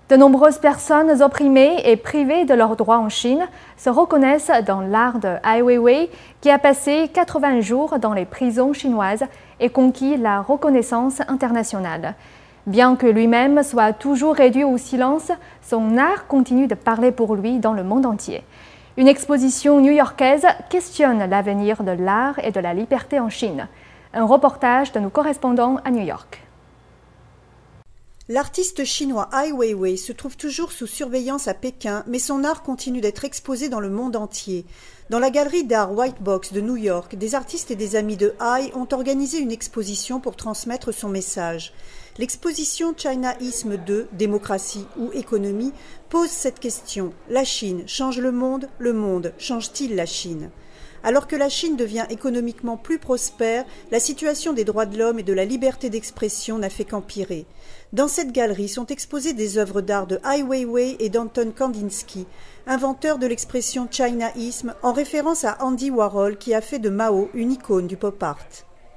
De nombreuses personnes opprimées et privées de leurs droits en Chine se reconnaissent dans l'art de Ai Weiwei, qui a passé 80 jours dans les prisons chinoises et conquis la reconnaissance internationale. Bien que lui-même soit toujours réduit au silence, son art continue de parler pour lui dans le monde entier. Une exposition new-yorkaise questionne l'avenir de l'art et de la liberté en Chine. Un reportage de nos correspondants à New York. L'artiste chinois Ai Weiwei se trouve toujours sous surveillance à Pékin, mais son art continue d'être exposé dans le monde entier. Dans la galerie d'art White Box de New York, des artistes et des amis de Ai ont organisé une exposition pour transmettre son message. L'exposition Chinaisme 2, démocratie ou économie, pose cette question. La Chine change le monde change-t-il la Chine ? Alors que la Chine devient économiquement plus prospère, la situation des droits de l'homme et de la liberté d'expression n'a fait qu'empirer. Dans cette galerie sont exposées des œuvres d'art de Ai Weiwei et d'Anton Kandinsky, inventeur de l'expression Chinaisme, en référence à Andy Warhol qui a fait de Mao une icône du pop art.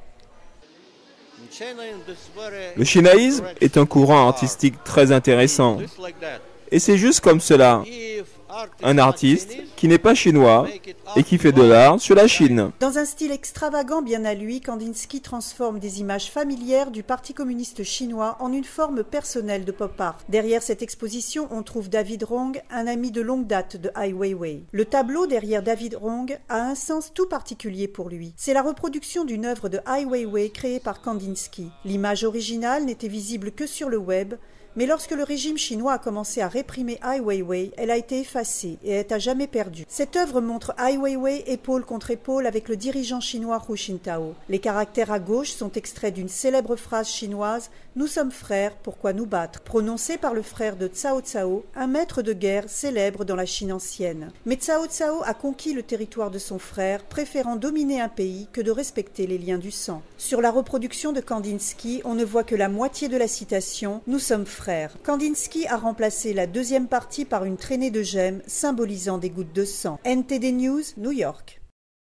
Le chinaïsme est un courant artistique très intéressant. Et c'est juste comme cela. Un artiste qui n'est pas chinois et qui fait de l'art sur la Chine. Dans un style extravagant bien à lui, Kandinsky transforme des images familières du Parti communiste chinois en une forme personnelle de pop art. Derrière cette exposition, on trouve David Rong, un ami de longue date de Ai Weiwei. Le tableau derrière David Rong a un sens tout particulier pour lui. C'est la reproduction d'une œuvre de Ai Weiwei créée par Kandinsky. L'image originale n'était visible que sur le web, mais lorsque le régime chinois a commencé à réprimer Ai Weiwei, elle a été effacée et est à jamais perdue. Cette œuvre montre Ai Weiwei épaule contre épaule avec le dirigeant chinois Hu Jintao. Les caractères à gauche sont extraits d'une célèbre phrase chinoise « Nous sommes frères, pourquoi nous battre ?» prononcée par le frère de Cao Cao, un maître de guerre célèbre dans la Chine ancienne. Mais Cao Cao a conquis le territoire de son frère, préférant dominer un pays que de respecter les liens du sang. Sur la reproduction de Kandinsky, on ne voit que la moitié de la citation « Nous sommes frères ». Kandinsky a remplacé la deuxième partie par une traînée de gemmes symbolisant des gouttes de sang. NTD News, New York.